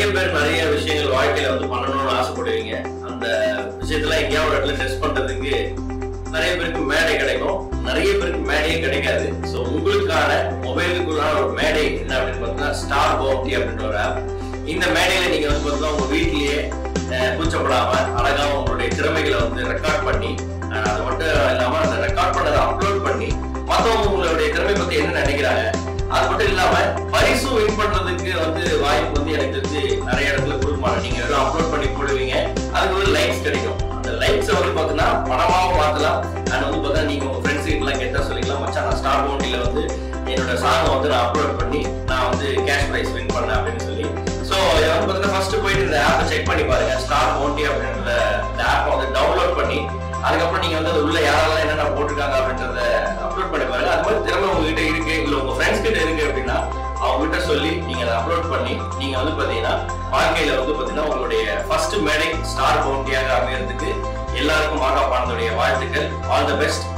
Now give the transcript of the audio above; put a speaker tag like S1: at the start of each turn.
S1: பேர் நிறைய விஷயங்கள் வாழ்க்கையில வந்து பண்ணணும்னு ஆசைப்படுவீங்க. அந்த விஷயத்துல எங்கேயாவது ஒரு இடத்துல டெஸ்ட் பண்றதுக்கு நிறைய பேருக்கு மேடை கிடைக்கும், நிறைய பேருக்கு மேடையே கிடைக்காது. ஸோ உங்களுக்கான மொபைலுக்குள்ளான ஒரு மேடை என்ன அப்படின்னு பார்த்தீங்கன்னா ஸ்டார் பவுண்டி அப்படின்ற ஒரு ஆப். இந்த மேடையில நீங்க வந்து பார்த்தீங்கன்னா உங்க வீட்லயே கூச்சப்படாம அழகா உங்களுடைய திறமைகளை வந்து ரெக்கார்ட் பண்ணி, அது மட்டும் இல்லாம அந்த ரெக்கார்ட் பண்ணதை அப்லோட் பண்ணி மற்றவங்க உங்களுடைய திறமை பத்தி என்ன நினைக்கிறாங்க, அது மட்டும் இல்லாம பரிசும் வின் பண்றதுக்கு வந்து வாய்ப்பு வந்து எனக்கு தெரிஞ்சு நிறைய இடத்துல கொடுப்பாங்க. நீங்க எல்லாம் அப்லோட் பண்ணி போடுவீங்க, அதுக்கு ஒரு லைக்ஸ் கிடைக்கும். அந்த லைக்ஸை வந்து பாத்தீங்கன்னா பணமாவும் மாத்தலாம். அண்ட் வந்து பாத்தீங்கன்னா நீங்க உங்க ஃப்ரெண்ட்ஸ் கிட்ட எல்லாம் கேட்டா சொல்லிக்கலாம், மச்சான் நான் ஸ்டார் பவுண்டில வந்து என்னோட சாங்கை வந்து நான் அப்லோட் பண்ணி நான் வந்து கேஷ் பிரைஸ் வின் பண்ணேன் அப்படின்னு சொல்லி. ஸோ இதை வந்து பாத்தீங்கன்னா ஃபர்ஸ்ட் போயிட்டு இந்த ஆப்பை செக் பண்ணி பாருங்க. ஸ்டார் பவுண்டி அப்படின்ற இந்த ஆப்பை வந்து டவுன்லோட் பண்ணி அதுக்கப்புறம் நீங்க வந்து உள்ள யாரெல்லாம் என்னென்ன போட்டிருக்காங்க அப்படின்றத அப்லோட் பண்ணி பாருங்க. அது மாதிரி திறமை உங்ககிட்ட இருக்கு இல்ல உங்க ஃப்ரெண்ட்ஸ் கிட்ட இருக்கு அப்படின்னா அவங்க கிட்ட சொல்லி நீங்க அதை அப்லோட் பண்ணி நீங்க வந்து பாத்தீங்கன்னா வாழ்க்கையில வந்து பாத்தீங்கன்னா உங்களுடைய ஃபர்ஸ்ட் மேடை ஸ்டார் பவுண்டியாக அமையறதுக்கு எல்லாருக்கும் மாகாபானதுடைய வாழ்த்துக்கள். All the best.